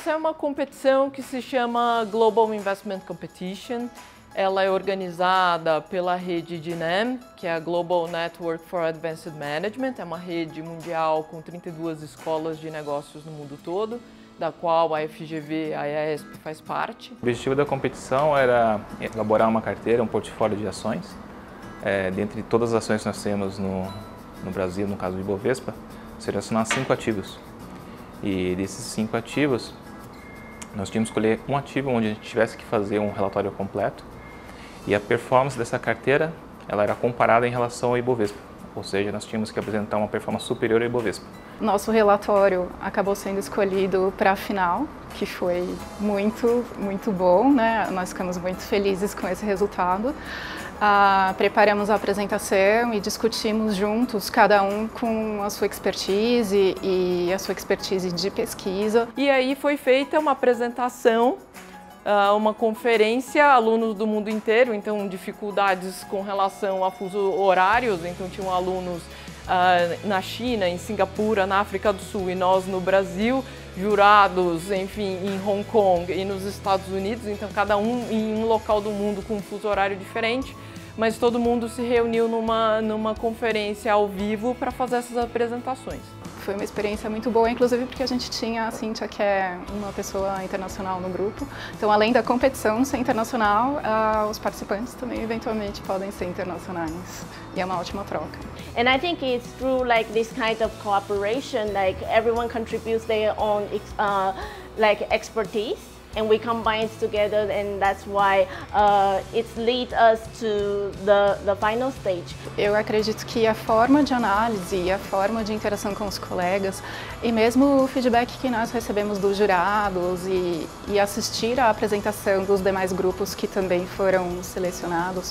Essa é uma competição que se chama Global Investment Competition. Ela é organizada pela rede DINEM, que é a Global Network for Advanced Management. É uma rede mundial com 32 escolas de negócios no mundo todo, da qual a FGV, a EASP faz parte. O objetivo da competição era elaborar uma carteira, um portfólio de ações. Dentre todas as ações que nós temos no Brasil, no caso do Ibovespa, selecionar 5 ativos. E desses 5 ativos, nós tínhamos que escolher um ativo onde a gente tivesse que fazer um relatório completo. E a performance dessa carteira, ela era comparada em relação ao Ibovespa. Ou seja, nós tínhamos que apresentar uma performance superior ao Ibovespa. Nosso relatório acabou sendo escolhido para a final, que foi muito bom, né? Nós ficamos muito felizes com esse resultado. Preparamos a apresentação e discutimos juntos, cada um com a sua expertise e a sua expertise de pesquisa. E aí foi feita uma apresentação, uma conferência, alunos do mundo inteiro, então dificuldades com relação a fuso horários, então tinham alunos na China, em Singapura, na África do Sul e nós no Brasil, jurados, enfim, em Hong Kong e nos Estados Unidos, então cada um em um local do mundo com um fuso horário diferente, mas todo mundo se reuniu numa conferência ao vivo para fazer essas apresentações. Foi uma experiência muito boa, inclusive porque a gente tinha a Cíntia, que é uma pessoa internacional no grupo. Então, além da competição ser internacional, os participantes também eventualmente podem ser internacionais. E é uma ótima troca. And I think it's through like this kind of cooperation, like everyone contributes their own expertise. And we combine together, and that's why it leads us to the final stage. Eu acredito que a forma de análise e a forma de interação com os colegas e mesmo o feedback que nós recebemos dos jurados e assistir à apresentação dos demais grupos que também foram selecionados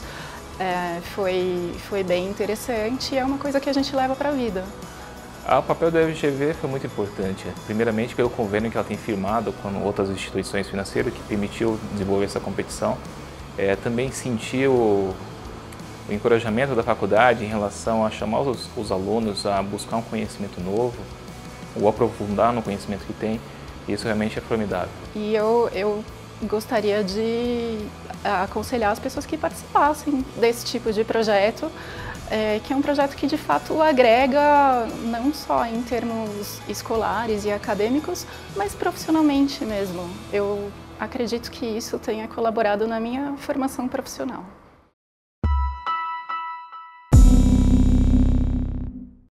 foi bem interessante e é uma coisa que a gente leva para a vida. O papel da FGV foi muito importante, primeiramente pelo convênio que ela tem firmado com outras instituições financeiras que permitiu desenvolver essa competição. Também sentir o encorajamento da faculdade em relação a chamar os alunos a buscar um conhecimento novo, ou aprofundar no conhecimento que tem, isso realmente é formidável. E eu gostaria de aconselhar as pessoas que participassem desse tipo de projeto, que é um projeto que de fato agrega não só em termos escolares e acadêmicos, mas profissionalmente mesmo. Eu acredito que isso tenha colaborado na minha formação profissional.